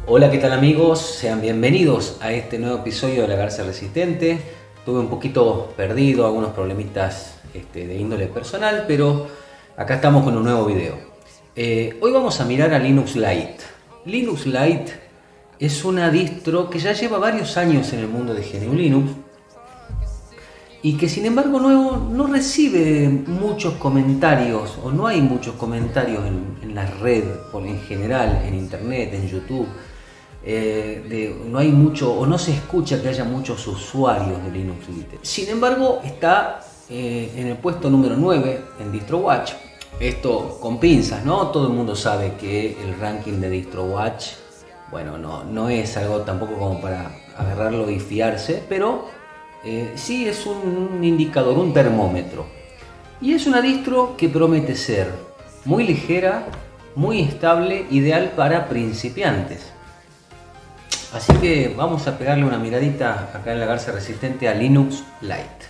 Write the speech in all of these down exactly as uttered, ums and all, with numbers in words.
Hola, ¿qué tal amigos? Sean bienvenidos a este nuevo episodio de La Garza Resistente. Estuve un poquito perdido, algunos problemitas este, de índole personal, pero acá estamos con un nuevo video. Eh, hoy vamos a mirar a Linux Lite. Linux Lite es una distro que ya lleva varios años en el mundo de G N U Linux y que sin embargo no, no recibe muchos comentarios, o no hay muchos comentarios en, en la red, por en general, en internet, en YouTube. Eh, de, no hay mucho, o no se escucha que haya muchos usuarios de Linux Lite. Sin embargo, está eh, en el puesto número nueve en DistroWatch. Esto con pinzas, ¿no? Todo el mundo sabe que el ranking de DistroWatch, bueno, no, no es algo tampoco como para agarrarlo y fiarse, pero eh, sí es un indicador, un termómetro. Y es una distro que promete ser muy ligera, muy estable, ideal para principiantes. Así que vamos a pegarle una miradita acá en La Garza Resistente a Linux Lite.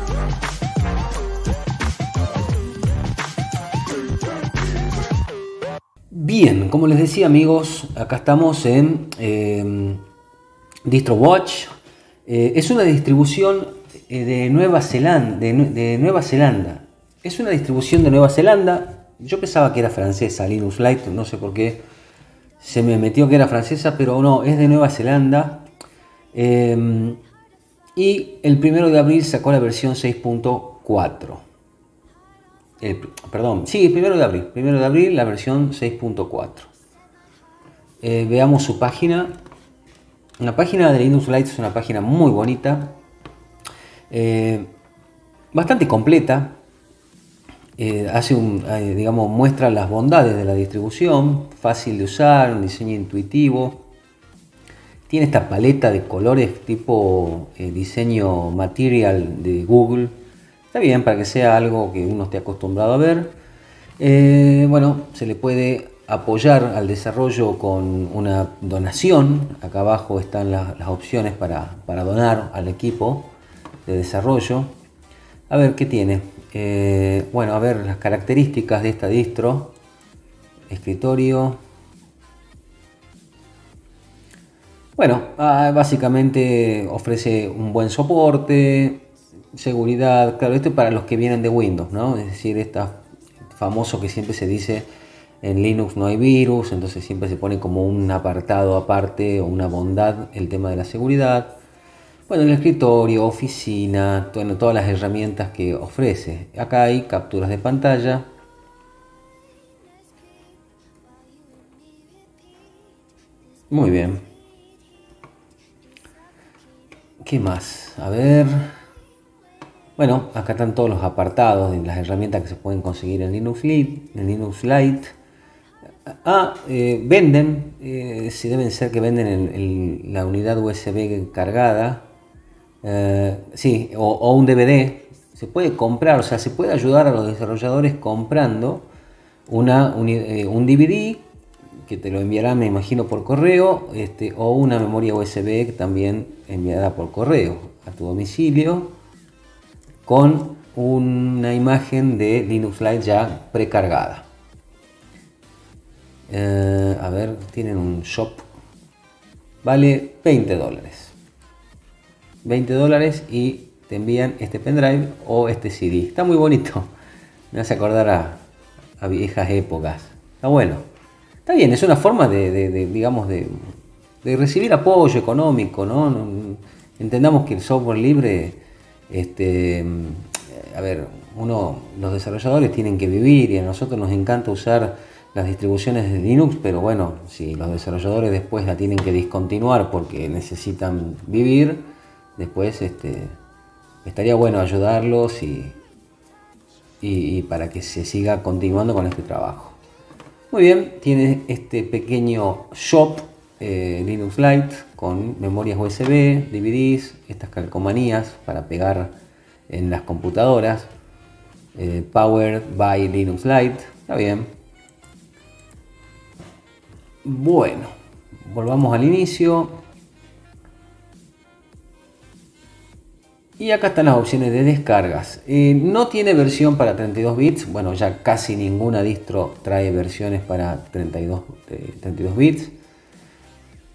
Bien, como les decía amigos, acá estamos en eh, DistroWatch. Eh, es una distribución de Nueva Zelanda, de, de Nueva Zelanda. Es una distribución de Nueva Zelanda. Yo pensaba que era francesa, Linux Lite, no sé por qué. Se me metió que era francesa, pero no, es de Nueva Zelanda. Eh, y el primero de abril sacó la versión seis punto cuatro. Perdón, sí, el primero de abril. Primero de abril la versión seis punto cuatro. Eh, veamos su página. La página de Linux Lite es una página muy bonita. Eh, bastante completa. Eh, hace un, eh, digamos, muestra las bondades de la distribución, fácil de usar, un diseño intuitivo. Tiene esta paleta de colores tipo eh, diseño material de Google. Está bien para que sea algo que uno esté acostumbrado a ver. Eh, bueno, se le puede apoyar al desarrollo con una donación. Acá abajo están las, las opciones para, para donar al equipo de desarrollo. A ver qué tiene. Eh, bueno, a ver las características de esta distro. Escritorio. Bueno, ah, básicamente ofrece un buen soporte, seguridad. Claro, esto es para los que vienen de Windows, ¿no? Es decir, esta famoso que siempre se dice en Linux no hay virus, entonces siempre se pone como un apartado aparte o una bondad el tema de la seguridad. Bueno, el escritorio, oficina, bueno, todas las herramientas que ofrece. Acá hay capturas de pantalla. Muy bien. ¿Qué más? A ver. Bueno, acá están todos los apartados de las herramientas que se pueden conseguir en Linux Lite. En Linux Lite. Ah, eh, venden, eh, si deben ser que venden el, el, la unidad U S B cargada. Uh, sí, o, o un D V D. Se puede comprar, o sea, se puede ayudar a los desarrolladores comprando una, un, eh, un D V D que te lo enviarán, me imagino, por correo, este, o una memoria U S B que también enviará por correo a tu domicilio con una imagen de Linux Lite ya precargada. Uh, a ver, tienen un shop, vale veinte dólares. veinte dólares y te envían este pendrive o este C D. Está muy bonito. Me hace acordar a, a viejas épocas. Está bueno. Está bien, es una forma de, de, de digamos, de, de recibir apoyo económico, ¿no? Entendamos que el software libre, este, a ver, uno, los desarrolladores tienen que vivir y a nosotros nos encanta usar las distribuciones de Linux, pero bueno, si los desarrolladores después la tienen que discontinuar porque necesitan vivir, después este, estaría bueno ayudarlos y, y, y para que se siga continuando con este trabajo. Muy bien, tiene este pequeño shop eh, Linux Lite con memorias U S B, D V Ds, estas calcomanías para pegar en las computadoras. Eh, Powered by Linux Lite, está bien. Bueno, volvamos al inicio. Y acá están las opciones de descargas. Eh, no tiene versión para treinta y dos bits. Bueno, ya casi ninguna distro trae versiones para treinta y dos, eh, treinta y dos bits.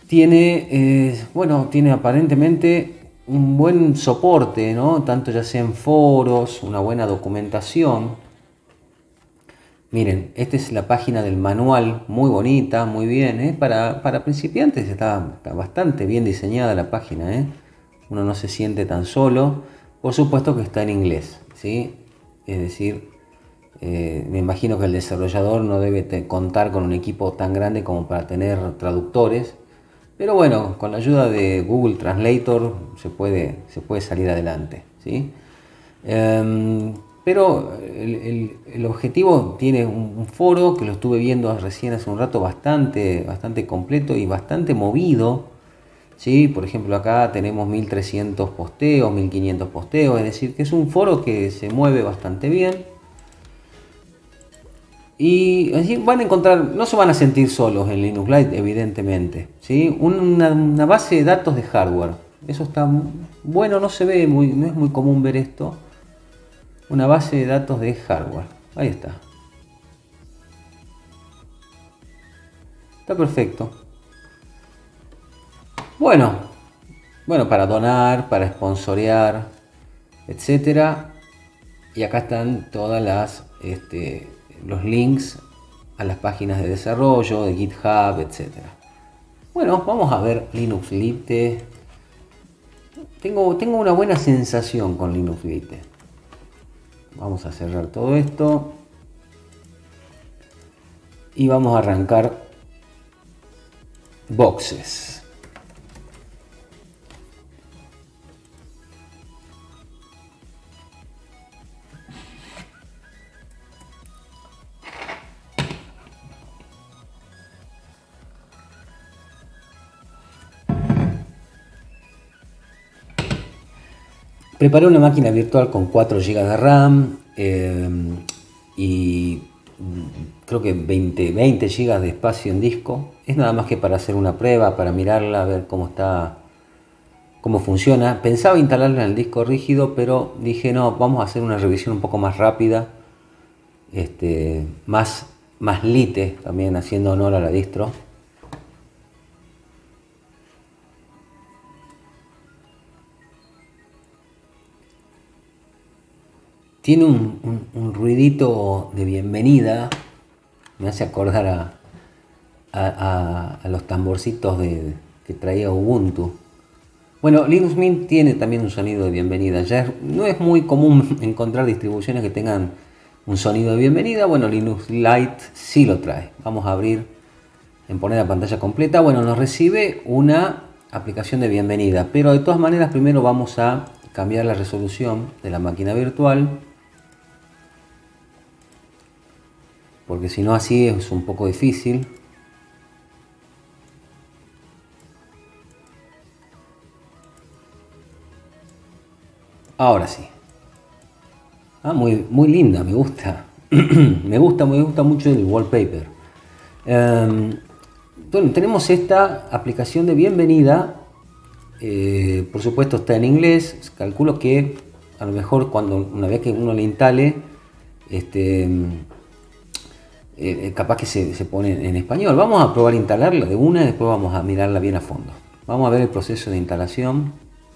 tiene, eh, bueno, tiene aparentemente un buen soporte, ¿no? Tanto ya sea en foros, una buena documentación. Miren, esta es la página del manual, muy bonita, muy bien, ¿eh? Para, para principiantes está, está bastante bien diseñada la página, ¿eh? Uno no se siente tan solo. Por supuesto que está en inglés, ¿sí? Es decir, eh, me imagino que el desarrollador no debe contar con un equipo tan grande como para tener traductores. Pero bueno, con la ayuda de Google Translator se puede, se puede salir adelante, ¿sí? Um, pero el, el, el objetivo tiene un, un foro que lo estuve viendo recién hace un rato bastante, bastante completo y bastante movido, ¿sí? Por ejemplo, acá tenemos mil trescientos posteos, mil quinientos posteos, es decir, que es un foro que se mueve bastante bien. Y así van a encontrar, no se van a sentir solos en Linux Lite, evidentemente, ¿sí? Una, una base de datos de hardware. Eso está bueno, no se ve muy, no es muy común ver esto. Una base de datos de hardware. Ahí está. Está perfecto. Bueno, bueno, para donar, para sponsorear, etcétera. Y acá están todas las, este, los links a las páginas de desarrollo, de GitHub, etcétera. Bueno, vamos a ver Linux Lite. Tengo, tengo una buena sensación con Linux Lite. Vamos a cerrar todo esto. Y vamos a arrancar boxes. Preparé una máquina virtual con cuatro gigas de RAM eh, y creo que veinte, veinte gigas de espacio en disco. Es nada más que para hacer una prueba, para mirarla, ver cómo está, cómo funciona. Pensaba instalarla en el disco rígido, pero dije no, vamos a hacer una revisión un poco más rápida, este, más, más lite, también haciendo honor a la distro. Tiene un, un, un ruidito de bienvenida, me hace acordar a, a, a, a los tamborcitos de, que traía Ubuntu. Bueno, Linux Mint tiene también un sonido de bienvenida. Ya es, no es muy común encontrar distribuciones que tengan un sonido de bienvenida. Bueno, Linux Lite sí lo trae. Vamos a abrir en poner la pantalla completa. Bueno, nos recibe una aplicación de bienvenida, pero de todas maneras primero vamos a cambiar la resolución de la máquina virtual, porque si no así es un poco difícil. Ahora sí. Ah, muy, muy linda, me gusta. me gusta, me gusta mucho el wallpaper. Um, bueno, tenemos esta aplicación de bienvenida. Eh, por supuesto está en inglés. Calculo que a lo mejor cuando una vez que uno le instale, este, eh, capaz que se, se pone en español. Vamos a probar a instalarla de una y después vamos a mirarla bien a fondo. Vamos a ver el proceso de instalación.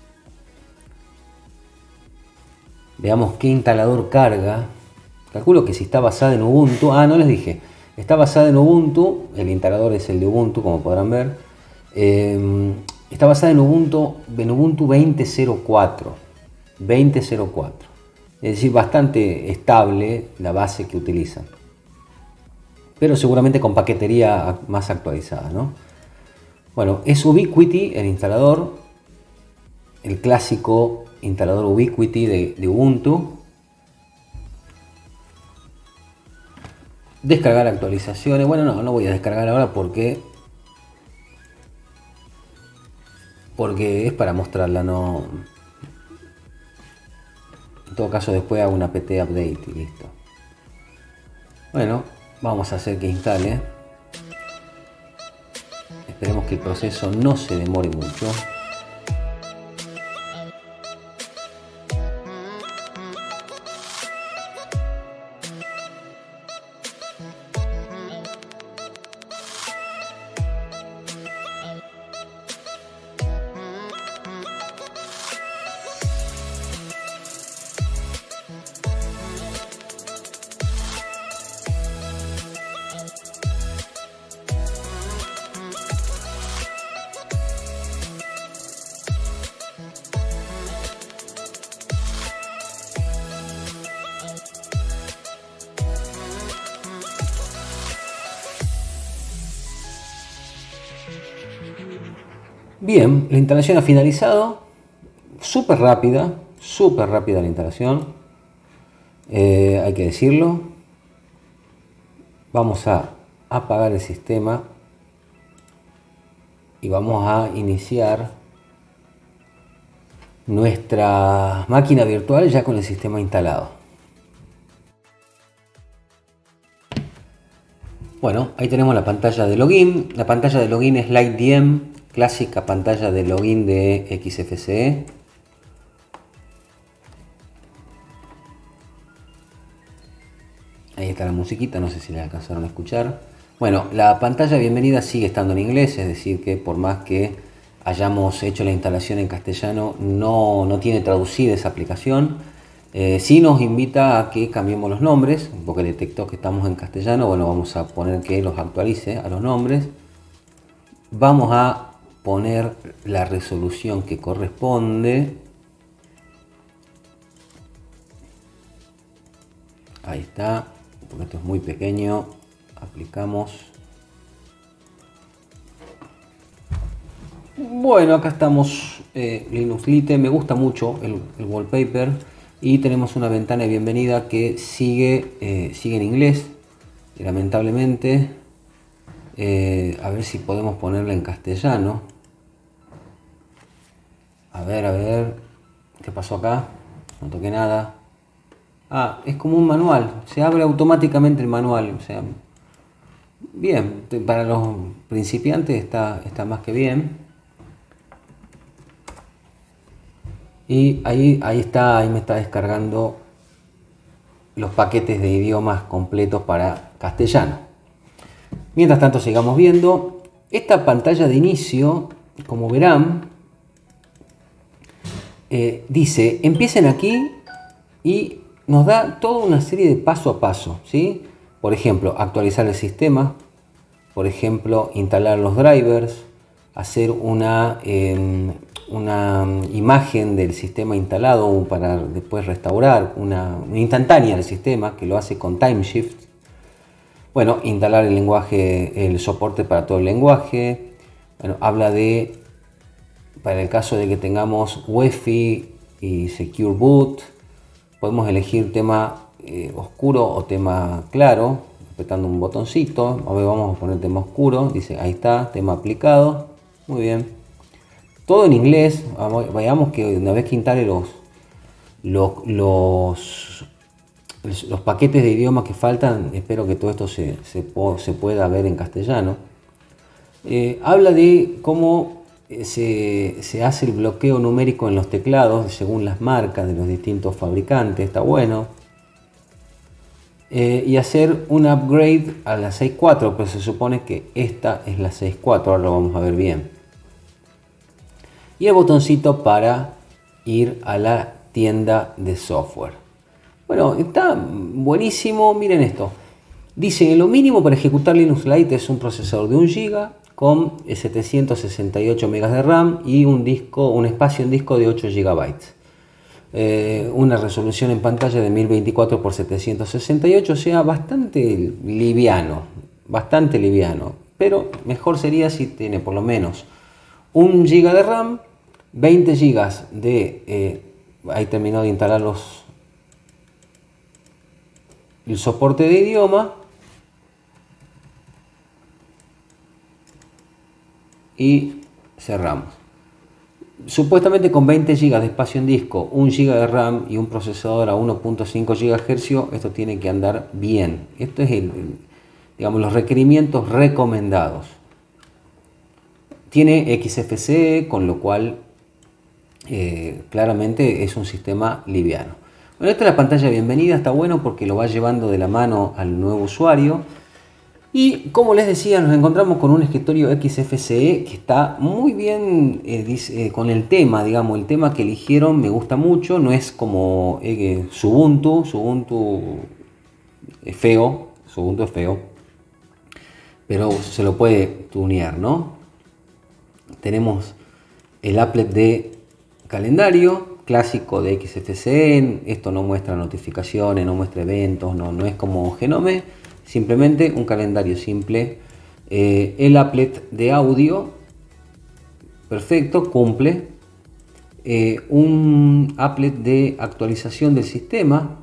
Veamos qué instalador carga. Calculo que si está basada en Ubuntu. Ah, no les dije. Está basada en Ubuntu. El instalador es el de Ubuntu, como podrán ver. Eh, está basada en Ubuntu, en Ubuntu veinte cero cuatro. veinte cero cuatro. Es decir, bastante estable la base que utilizan. Pero seguramente con paquetería más actualizada, ¿no? Bueno, es Ubiquiti el instalador. El clásico instalador Ubiquiti de, de Ubuntu. Descargar actualizaciones. Bueno, no, no voy a descargar ahora porque porque es para mostrarla, no. En todo caso después hago una apt update y listo. Bueno, vamos a hacer que instale. Esperemos que el proceso no se demore mucho. Bien, la instalación ha finalizado. Súper rápida, súper rápida la instalación. Eh, hay que decirlo. Vamos a apagar el sistema y vamos a iniciar nuestra máquina virtual ya con el sistema instalado. Bueno, ahí tenemos la pantalla de login. La pantalla de login es LightDM, clásica pantalla de login de X F C E. Ahí está la musiquita, no sé si la alcanzaron a escuchar. Bueno, la pantalla de bienvenida sigue estando en inglés, es decir que por más que hayamos hecho la instalación en castellano, no, no tiene traducida esa aplicación. Eh, sí nos invita a que cambiemos los nombres, porque detectó que estamos en castellano. Bueno, vamos a poner que los actualice a los nombres. Vamos a poner la resolución que corresponde. Ahí está, porque esto es muy pequeño. Aplicamos. Bueno, acá estamos, eh, Linux Lite. Me gusta mucho el, el wallpaper. Y tenemos una ventana de bienvenida que sigue, eh, sigue en inglés, lamentablemente. Eh, a ver si podemos ponerla en castellano. A ver, a ver, ¿qué pasó acá? No toqué nada. Ah, es como un manual, se abre automáticamente el manual. O sea, bien, para los principiantes está, está más que bien. Y ahí, ahí está, ahí me está descargando los paquetes de idiomas completos para castellano. Mientras tanto sigamos viendo. Esta pantalla de inicio, como verán, eh, dice, empiecen aquí y nos da toda una serie de paso a paso, ¿sí? Por ejemplo, actualizar el sistema, por ejemplo, instalar los drivers, hacer una... Eh, una imagen del sistema instalado para después restaurar, una, una instantánea del sistema que lo hace con Timeshift. Bueno, instalar el lenguaje, el soporte para todo el lenguaje. Bueno, habla de, para el caso de que tengamos Wi-Fi y Secure Boot, podemos elegir tema eh, oscuro o tema claro, apretando un botoncito. A ver, vamos a poner tema oscuro, dice ahí está, tema aplicado, muy bien. Todo en inglés. Vayamos que una vez que instale los, los, los, los paquetes de idiomas que faltan, espero que todo esto se, se, se pueda ver en castellano. Eh, habla de cómo se, se hace el bloqueo numérico en los teclados según las marcas de los distintos fabricantes, está bueno. Eh, y hacer un upgrade a la seis punto cuatro, pero se supone que esta es la seis punto cuatro, ahora lo vamos a ver bien. Y el botoncito para ir a la tienda de software. Bueno, está buenísimo. Miren esto. Dice, lo mínimo para ejecutar Linux Lite es un procesador de un giga con setecientos sesenta y ocho megas de RAM y un disco, un espacio en disco de ocho gigabytes. Eh, una resolución en pantalla de mil veinticuatro por setecientos sesenta y ocho, o sea, bastante liviano, bastante liviano. Pero mejor sería si tiene por lo menos un giga de RAM, veinte gigas de... Eh, ahí terminó de instalar los, el soporte de idioma. Y cerramos. Supuestamente con veinte gigas de espacio en disco, un giga de RAM y un procesador a uno punto cinco gigahercios, esto tiene que andar bien. Esto es el, el, digamos, los requerimientos recomendados. Tiene X F C E, con lo cual eh, claramente es un sistema liviano. Bueno, esta es la pantalla de bienvenida, está bueno porque lo va llevando de la mano al nuevo usuario. Y como les decía, nos encontramos con un escritorio X F C E que está muy bien eh, dice, eh, con el tema, digamos, el tema que eligieron me gusta mucho. No es como eh, Ubuntu, Ubuntu es feo, Ubuntu es feo, pero se lo puede tunear, ¿no? Tenemos el applet de calendario clásico de X F C E. Esto no muestra notificaciones, no muestra eventos, no, no es como Genome, simplemente un calendario simple. Eh, el applet de audio, perfecto, cumple. Eh, un applet de actualización del sistema.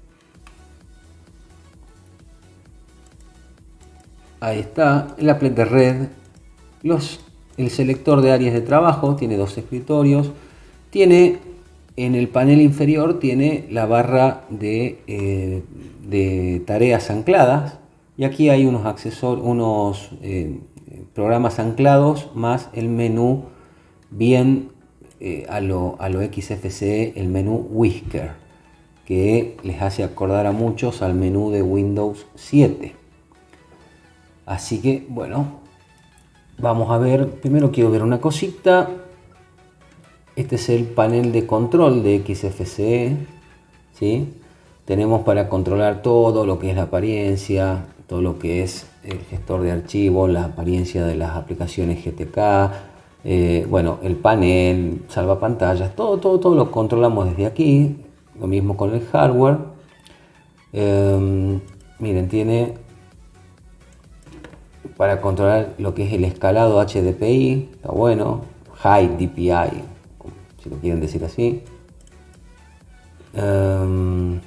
Ahí está, el applet de red. Los, el selector de áreas de trabajo, tiene dos escritorios. Tiene en el panel inferior, tiene la barra de, eh, de tareas ancladas. Y aquí hay unos accesorios, unos eh, programas anclados, más el menú bien eh, a, lo, a lo X F C E, el menú Whisker, que les hace acordar a muchos al menú de Windows siete. Así que, bueno, vamos a ver, primero quiero ver una cosita. Este es el panel de control de X F C E, ¿sí? Tenemos para controlar todo lo que es la apariencia, todo lo que es el gestor de archivos, la apariencia de las aplicaciones G T K, eh, bueno, el panel, salvapantallas, todo, todo, todo lo controlamos desde aquí. Lo mismo con el hardware. Eh, miren, tiene para controlar lo que es el escalado H D P I, está bueno, High D P I, si lo quieren decir así. Eh,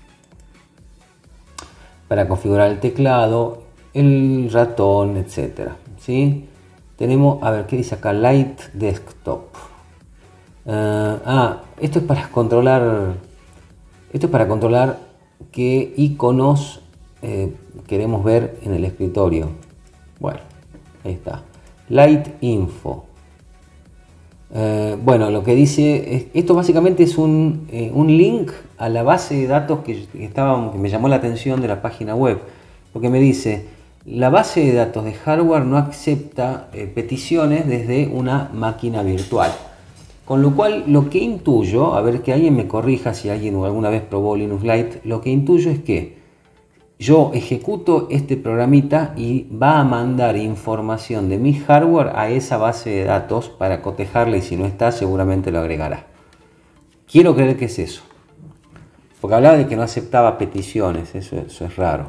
para configurar el teclado, el ratón, etcétera, ¿sí? Tenemos, a ver, ¿qué dice acá? Light Desktop. Uh, ah, esto es para controlar, esto es para controlar qué iconos eh, queremos ver en el escritorio. Bueno, ahí está. Light Info. Uh, bueno, lo que dice, es, esto básicamente es un, eh, un link a la base de datos que, que, estaba, que me llamó la atención de la página web, porque me dice, la base de datos de hardware no acepta eh, peticiones desde una máquina virtual. Con lo cual, lo que intuyo, a ver que alguien me corrija si alguien alguna vez probó Linux Lite, lo que intuyo es que yo ejecuto este programita y va a mandar información de mi hardware a esa base de datos para cotejarla, y si no está, seguramente lo agregará. Quiero creer que es eso. Porque hablaba de que no aceptaba peticiones, eso, eso es raro.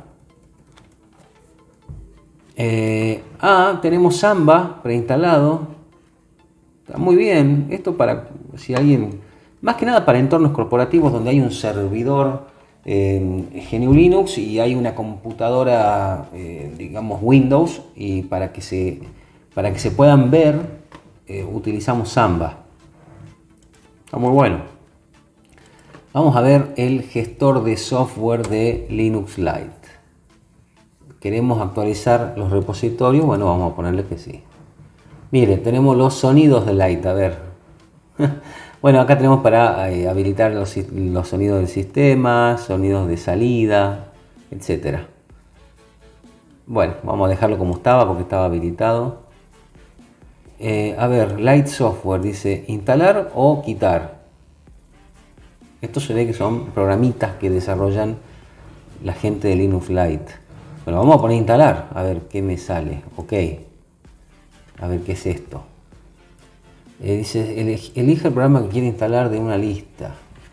Eh, ah, tenemos Samba preinstalado. Está muy bien. Esto para si alguien, más que nada para entornos corporativos donde hay un servidor eh, G N U Linux y hay una computadora, eh, digamos Windows, y para que se, para que se puedan ver, eh, utilizamos Samba. Está muy bueno. Vamos a ver el gestor de software de Linux Lite. Queremos actualizar los repositorios, bueno, vamos a ponerle que sí. Mire, tenemos los sonidos de Lite, a ver. Bueno, acá tenemos para eh, habilitar los, los sonidos del sistema, sonidos de salida, etcétera. Bueno, vamos a dejarlo como estaba porque estaba habilitado. Eh, a ver, Lite Software dice instalar o quitar. Esto se ve que son programitas que desarrollan la gente de Linux Lite. Bueno, vamos a poner instalar, a ver qué me sale. Ok, a ver qué es esto. Eh, dice, elige el programa que quiere instalar de una lista.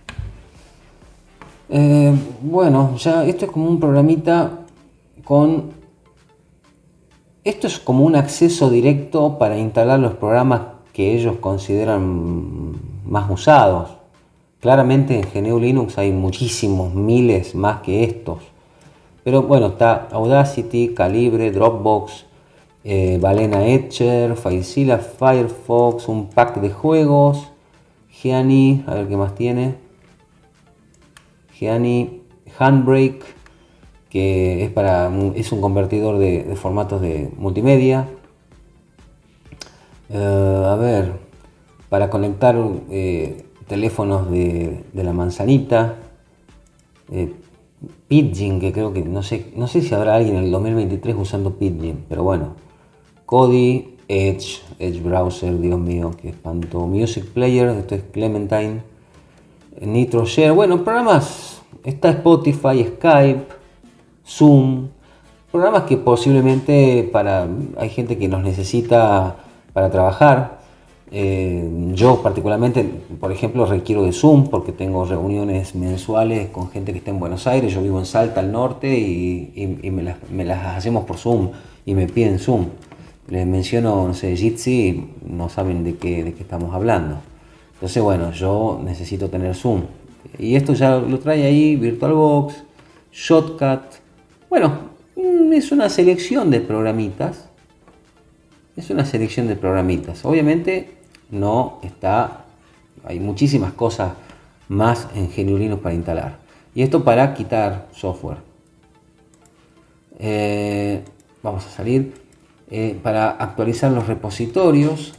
Eh, bueno, ya esto es como un programita con... Esto es como un acceso directo para instalar los programas que ellos consideran más usados. Claramente en G N U Linux hay muchísimos, miles más que estos. Pero bueno, está Audacity, Calibre, Dropbox, eh, Balena Etcher, FileZilla, Firefox, un pack de juegos, Geany, a ver qué más tiene, Geany, Handbrake, que es para es un convertidor de, de formatos de multimedia. Uh, a ver, para conectar eh, teléfonos de, de la manzanita. Eh, Pidgin, que creo que no sé, no sé si habrá alguien en el dos mil veintitrés usando Pidgin, pero bueno. Kodi, Edge, Edge Browser, Dios mío, qué espanto. Music Player, esto es Clementine. NitroShare, bueno, programas. Está Spotify, Skype, Zoom. Programas que posiblemente para hay gente que los necesita para trabajar. Eh, yo particularmente, por ejemplo, requiero de Zoom porque tengo reuniones mensuales con gente que está en Buenos Aires. Yo vivo en Salta al norte y, y, y me, las, me las hacemos por Zoom y me piden Zoom. les menciono, no sé, Jitsi, no saben de qué, de qué estamos hablando. Entonces, bueno, yo necesito tener Zoom. Y esto ya lo trae ahí, VirtualBox, Shotcut. Bueno, es una selección de programitas. Es una selección de programitas. Obviamente no está, hay muchísimas cosas más en G N U Linux para instalar. Y esto para quitar software. Eh, vamos a salir. Eh, para actualizar los repositorios.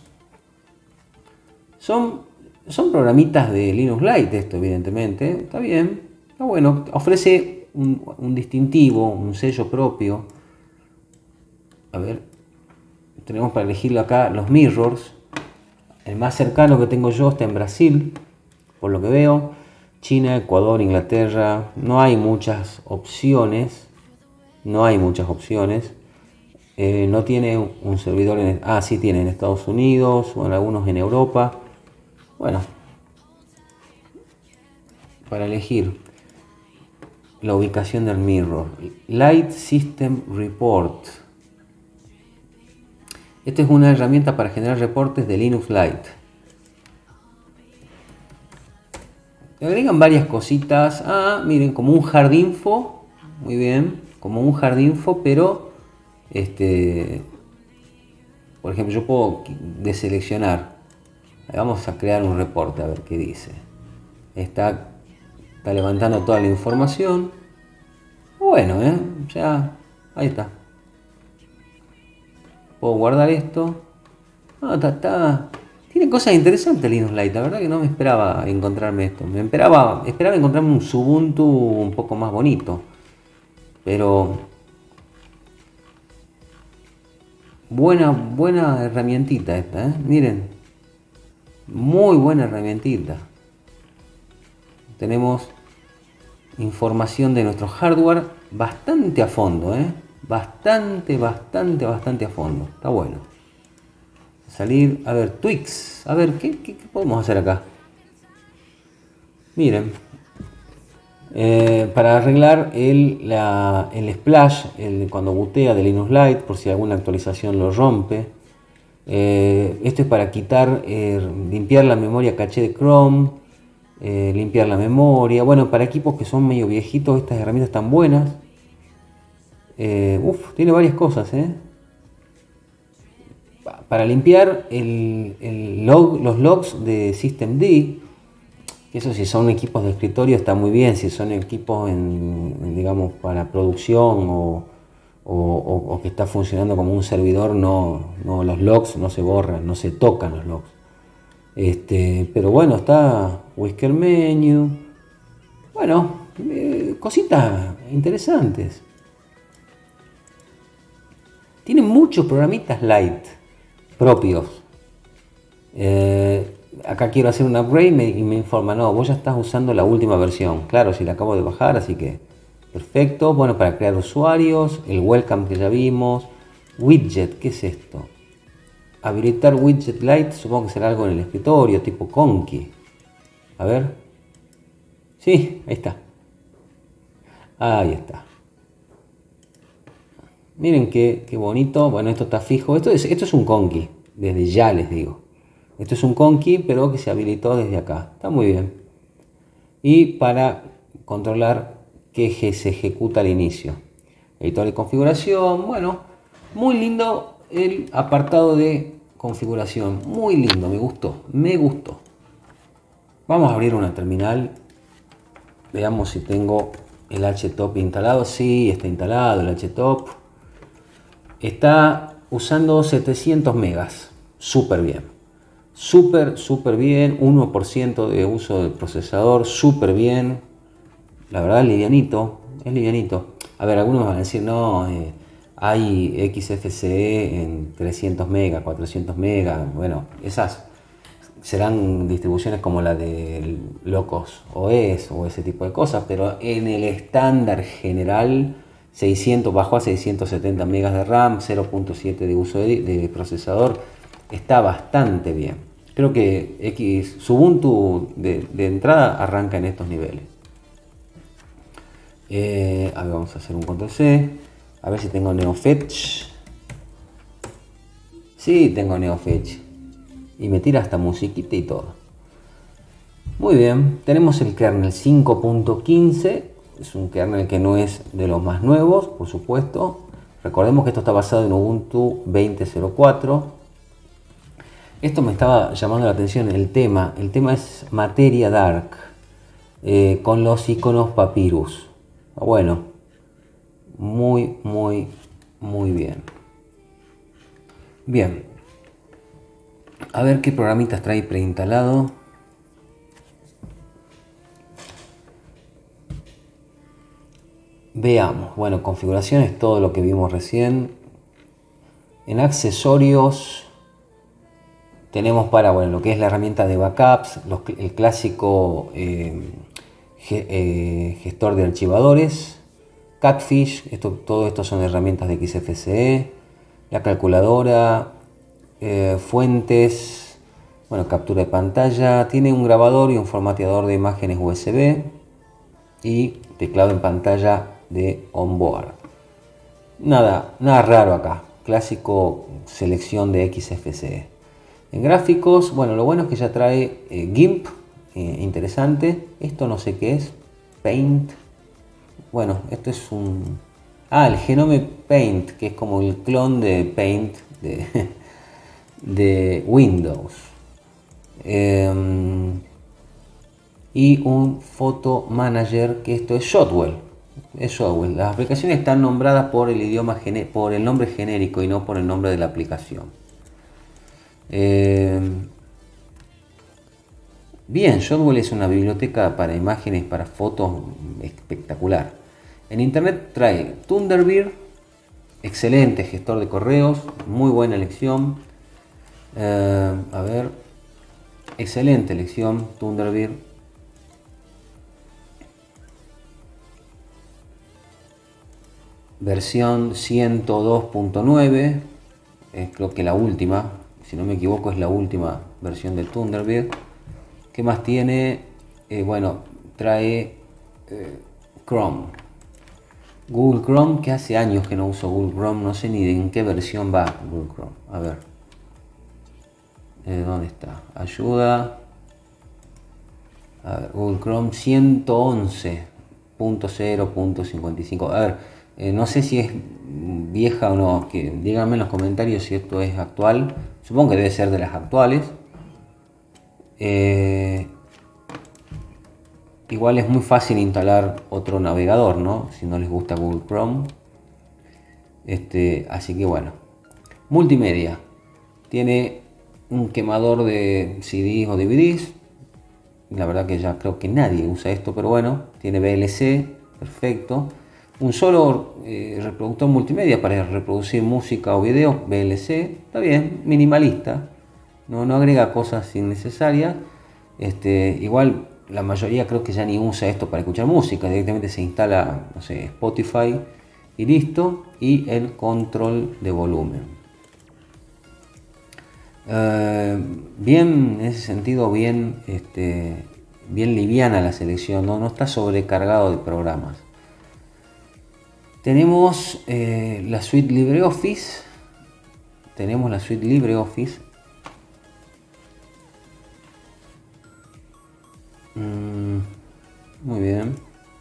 Son, son programitas de Linux Lite esto, evidentemente. Está bien, está bueno. Ofrece un, un distintivo, un sello propio. A ver, tenemos para elegirlo acá los mirrors. El más cercano que tengo yo está en Brasil, por lo que veo. China, Ecuador, Inglaterra. No hay muchas opciones. No hay muchas opciones. Eh, no tiene un servidor en... Ah, sí tiene en Estados Unidos, o en algunos en Europa. Bueno, para elegir la ubicación del mirror. Light System Report. Esta es una herramienta para generar reportes de Linux Lite. Le agregan varias cositas. Ah, miren, como un hardinfo. Muy bien, como un hardinfo, pero... Este, por ejemplo, yo puedo deseleccionar. Vamos a crear un reporte a ver qué dice. Está, está levantando toda la información. Bueno, ¿eh? Ya, ahí está. Puedo guardar esto. Ah, está, está. Tiene cosas interesantes Linux Lite. La verdad que no me esperaba encontrarme esto. Me esperaba, esperaba encontrarme un Ubuntu un poco más bonito. Pero... Buena, buena herramientita esta, ¿eh? Miren. Muy buena herramientita. Tenemos información de nuestro hardware bastante a fondo, ¿eh? Bastante, bastante, bastante a fondo. Está bueno. Salir, a ver, tweaks. A ver, ¿qué, qué, qué podemos hacer acá? Miren. Eh, para arreglar el, la, el splash el, cuando bootea de Linux Lite, por si alguna actualización lo rompe. Eh, esto es para quitar, eh, limpiar la memoria caché de Chrome, eh, limpiar la memoria. Bueno, para equipos que son medio viejitos, estas herramientas están buenas. Eh, uf, tiene varias cosas, ¿eh? Para limpiar el, el log, los logs de systemd. Eso si son equipos de escritorio está muy bien, si son equipos en, en, digamos para producción o, o, o, o que está funcionando como un servidor, no, no, los logs no se borran, no se tocan los logs. Este, pero bueno, está Whisker Menu, bueno, eh, cositas interesantes. Tiene muchos programitas light propios. Eh, Acá quiero hacer un upgrade y me informa, no, vos ya estás usando la última versión. Claro, si la acabo de bajar, así que perfecto. Bueno, para crear usuarios, el welcome que ya vimos. Widget, ¿qué es esto? Habilitar widget light, supongo que será algo en el escritorio, tipo Conky. A ver. Sí, ahí está. Ahí está. Miren qué, qué bonito. Bueno, esto está fijo. Esto es, esto es un Conky, desde ya les digo. Esto es un Conky, pero que se habilitó desde acá. Está muy bien. Y para controlar que se ejecuta al inicio. Editor de configuración. Bueno, muy lindo el apartado de configuración. Muy lindo, me gustó. Me gustó. Vamos a abrir una terminal. Veamos si tengo el H-Top instalado. Sí, está instalado el H-Top. Está usando setecientos megas. Súper bien. Súper, súper bien, uno por ciento de uso del procesador, súper bien. La verdad, livianito, es livianito. A ver, algunos van a decir, no, eh, hay X F C E en trescientos megas, cuatrocientos megas. Bueno, esas serán distribuciones como la de Locos O S o ese tipo de cosas, pero en el estándar general, seiscientos bajó a seiscientos setenta megas de RAM, cero punto siete de uso de, de procesador. Está bastante bien. Creo que X, Ubuntu de, de entrada arranca en estos niveles. Eh, a ver, vamos a hacer un control C. A ver si tengo NeoFetch. Sí, tengo NeoFetch. Y me tira hasta musiquita y todo. Muy bien, tenemos el kernel cinco punto quince. Es un kernel que no es de los más nuevos, por supuesto. Recordemos que esto está basado en Ubuntu veinte cero cuatro. Esto me estaba llamando la atención, el tema. El tema es Materia Dark, eh, con los iconos Papyrus. Bueno, muy, muy, muy bien. Bien. A ver qué programitas trae preinstalado. Veamos. Bueno, configuraciones, todo lo que vimos recién. En accesorios tenemos para, bueno, lo que es la herramienta de backups, los, el clásico eh, ge, eh, gestor de archivadores, Catfish, esto, todo esto son herramientas de X F C E, la calculadora, eh, fuentes, bueno, captura de pantalla, tiene un grabador y un formateador de imágenes U S B y teclado en pantalla de onboard. Nada, nada raro acá, clásico selección de X F C E. En gráficos, bueno, lo bueno es que ya trae eh, GIMP, eh, interesante. Esto no sé qué es, Paint. Bueno, esto es un... Ah, el Genome Paint, que es como el clon de Paint de, de Windows. Eh, y un Photo Manager, que esto es Shotwell. Es Shotwell. Las aplicaciones están nombradas por el idioma por el nombre genérico y no por el nombre de la aplicación. Eh, bien, Shotwell es una biblioteca para imágenes, para fotos espectacular. En internet trae Thunderbird, excelente gestor de correos, muy buena elección. Eh, a ver, excelente elección Thunderbird. Versión ciento dos punto nueve, eh, creo que la última, si no me equivoco es la última versión de Thunderbird. ¿Qué más tiene? Eh, bueno, trae eh, Chrome. Google Chrome, que hace años que no uso Google Chrome, no sé ni en qué versión va Google Chrome. A ver. Eh, ¿Dónde está? Ayuda. A ver, Google Chrome ciento once punto cero punto cincuenta y cinco. A ver, eh, no sé si es vieja o no. Que díganme en los comentarios si esto es actual. Supongo que debe ser de las actuales. Eh, igual es muy fácil instalar otro navegador, ¿no? Si no les gusta Google Chrome. Este, así que bueno. Multimedia. Tiene un quemador de C Ds o D V Ds. La verdad que ya creo que nadie usa esto, pero bueno. Tiene V L C, perfecto. Un solo eh, reproductor multimedia para reproducir música o video, V L C. Está bien, minimalista. No, no agrega cosas innecesarias. Este, igual la mayoría creo que ya ni usa esto para escuchar música. Directamente se instala, no sé, Spotify y listo. Y el control de volumen. Uh, bien, en ese sentido, bien, este, bien liviana la selección, ¿no? No está sobrecargado de programas. Tenemos eh, la suite LibreOffice. Tenemos la suite LibreOffice. Mm, muy bien.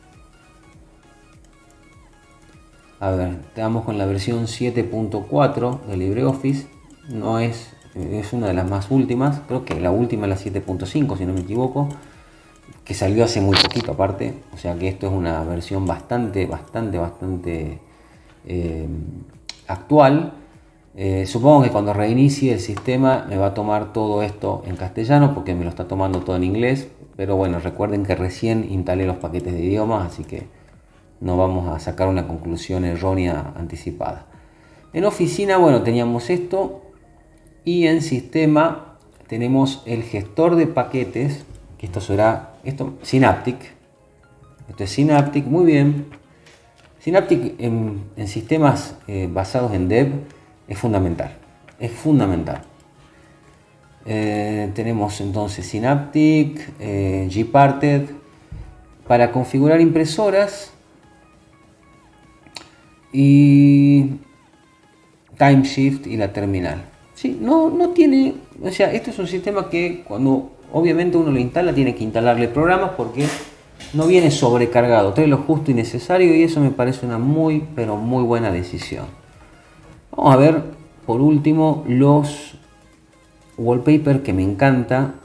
A ver, estamos con la versión siete punto cuatro de LibreOffice. No es, es una de las más últimas. Creo que la última es la siete punto cinco, si no me equivoco. Que salió hace muy poquito aparte. O sea que esto es una versión bastante, bastante, bastante eh, actual. Eh, supongo que cuando reinicie el sistema me va a tomar todo esto en castellano porque me lo está tomando todo en inglés. Pero bueno, recuerden que recién instalé los paquetes de idiomas, así que no vamos a sacar una conclusión errónea anticipada. En oficina, bueno, teníamos esto. Y en sistema tenemos el gestor de paquetes, que esto será esto, Synaptic. Esto es Synaptic, muy bien. Synaptic en, en sistemas eh, basados en Dev es fundamental. Es fundamental. Eh, tenemos entonces Synaptic, eh, Gparted para configurar impresoras y Timeshift y la terminal. Sí, no, no tiene, o sea, este es un sistema que cuando obviamente uno lo instala tiene que instalarle programas porque no viene sobrecargado, trae lo justo y necesario y eso me parece una muy, pero muy buena decisión. Vamos a ver por último los wallpaper que me encanta.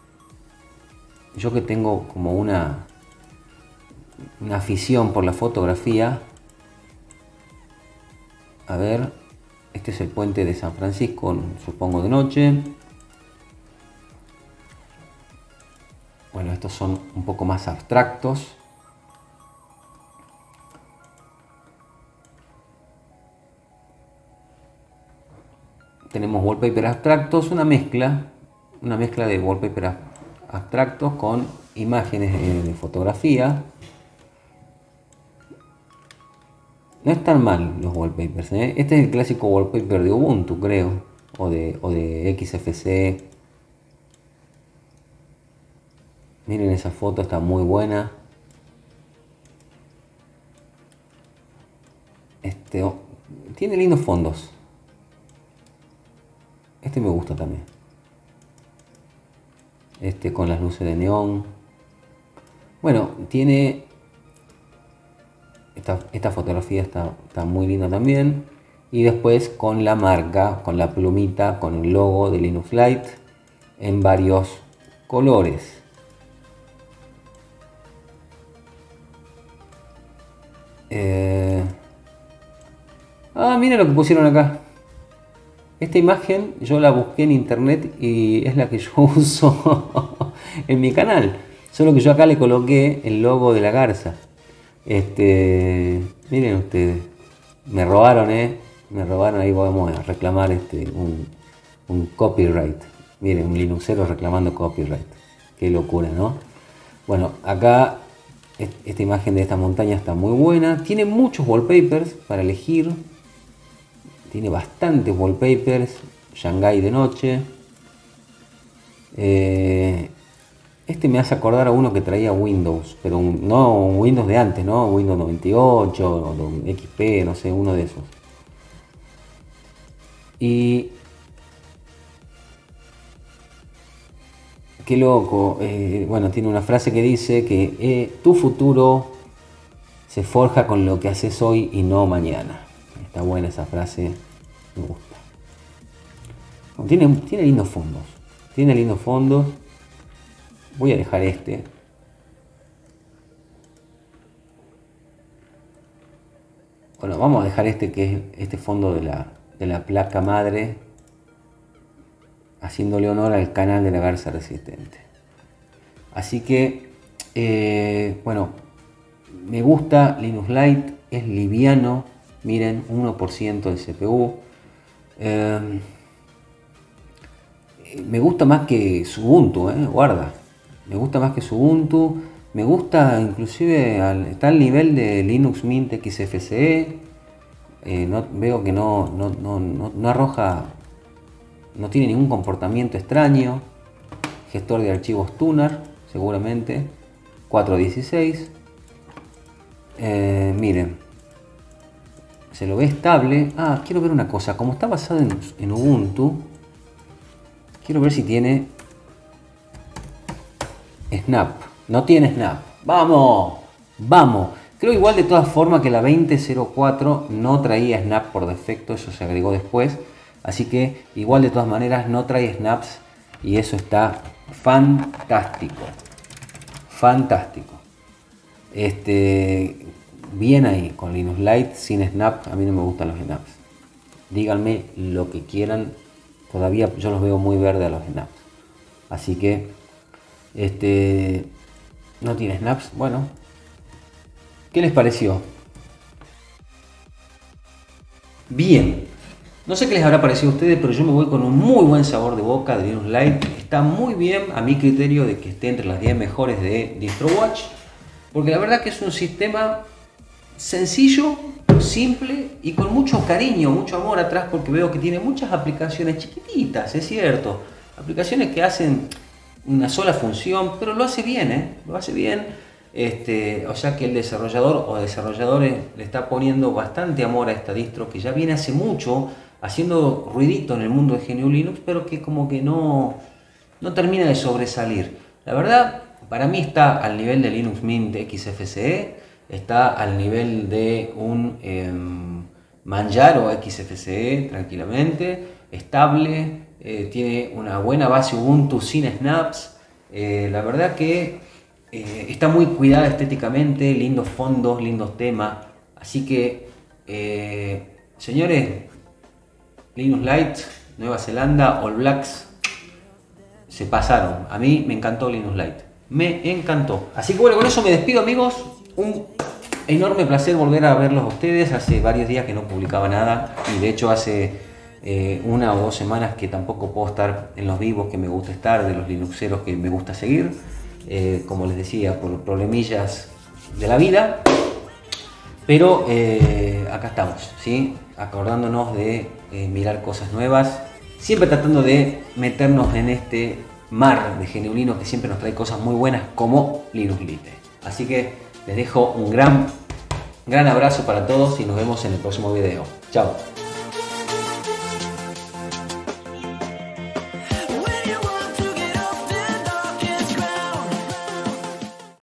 Yo que tengo como una, una afición por la fotografía. A ver, este es el puente de San Francisco, supongo de noche. Bueno, estos son un poco más abstractos. Tenemos wallpaper abstractos, una mezcla, una mezcla de wallpaper abstractos con imágenes de, de fotografía. No están mal los wallpapers, ¿eh? Este es el clásico wallpaper de Ubuntu, creo, o de, o de X F C E. Miren esa foto, está muy buena. Este, oh, tiene lindos fondos. Este me gusta también. Este con las luces de neón. Bueno, tiene... Esta, esta fotografía está, está muy linda también. Y después con la marca, con la plumita, con el logo de Linux Lite en varios colores. Eh... Ah, miren lo que pusieron acá. Esta imagen yo la busqué en internet y es la que yo uso en mi canal. Solo que yo acá le coloqué el logo de la garza. Este, miren ustedes, me robaron, eh, me robaron. Ahí vamos a reclamar este un, un copyright. Miren, un linuxero reclamando copyright. Qué locura, ¿no? Bueno, acá esta imagen de esta montaña está muy buena. Tiene muchos wallpapers para elegir. Tiene bastantes wallpapers. Shanghai de noche. Eh, este me hace acordar a uno que traía Windows, pero un, no un Windows de antes, ¿no? Windows noventa y ocho, o X P, no sé, uno de esos. Y... qué loco. Eh, bueno, tiene una frase que dice que eh, tu futuro se forja con lo que haces hoy y no mañana. Está buena esa frase, me gusta. Tiene, tiene lindos fondos. Tiene lindos fondos. Voy a dejar este. Bueno, vamos a dejar este que es este fondo de la, de la placa madre, haciéndole honor al canal de la Garza Resistente. Así que, eh, bueno, me gusta Linux Lite, es liviano. Miren, uno por ciento de C P U. Eh, me gusta más que su Ubuntu, eh, guarda. Me gusta más que su Ubuntu. Me gusta inclusive, al, está al nivel de Linux Mint X F C E. Eh, no, veo que no, no, no, no, no arroja, no tiene ningún comportamiento extraño. Gestor de archivos Tuner, seguramente. cuatro punto dieciséis. Eh, miren. Se lo ve estable. Ah, quiero ver una cosa. Como está basado en, en Ubuntu, quiero ver si tiene Snap. No tiene Snap. ¡Vamos! ¡Vamos! Creo igual de todas formas que la veinte cero cuatro no traía Snap por defecto. Eso se agregó después. Así que igual de todas maneras no trae Snaps. Y eso está fantástico. Fantástico. Este... Bien ahí con Linux Lite sin Snap. A mí no me gustan los Snaps. Díganme lo que quieran. Todavía yo los veo muy verdes a los Snaps. Así que este no tiene Snaps. Bueno, ¿qué les pareció? Bien. No sé qué les habrá parecido a ustedes, pero yo me voy con un muy buen sabor de boca de Linux Lite. Está muy bien a mi criterio de que esté entre las diez mejores de DistroWatch. Porque la verdad que es un sistema sencillo, simple y con mucho cariño, mucho amor atrás, porque veo que tiene muchas aplicaciones chiquititas, es cierto, aplicaciones que hacen una sola función, pero lo hace bien, ¿eh? Lo hace bien, este, o sea que el desarrollador o desarrolladores le está poniendo bastante amor a esta distro que ya viene hace mucho haciendo ruidito en el mundo de G N U Linux, pero que como que no, no termina de sobresalir. La verdad, para mí está al nivel de Linux Mint X F C E, está al nivel de un eh, Manjaro X F C E tranquilamente, estable, eh, tiene una buena base Ubuntu sin snaps. Eh, la verdad que eh, está muy cuidada estéticamente, lindos fondos, lindos temas. Así que, eh, señores, Linux Lite, Nueva Zelanda, All Blacks, se pasaron. A mí me encantó Linux Lite, me encantó. Así que bueno, con eso me despido, amigos. Un enorme placer volver a verlos a ustedes. Hace varios días que no publicaba nada y de hecho hace eh, una o dos semanas que tampoco puedo estar en los vivos que me gusta estar, de los Linuxeros que me gusta seguir. Eh, como les decía, por problemillas de la vida. Pero eh, acá estamos, ¿sí? Acordándonos de eh, mirar cosas nuevas, siempre tratando de meternos en este mar de G N U Linux que siempre nos trae cosas muy buenas como Linux Lite. Así que les dejo un gran, gran abrazo para todos y nos vemos en el próximo video. Chao.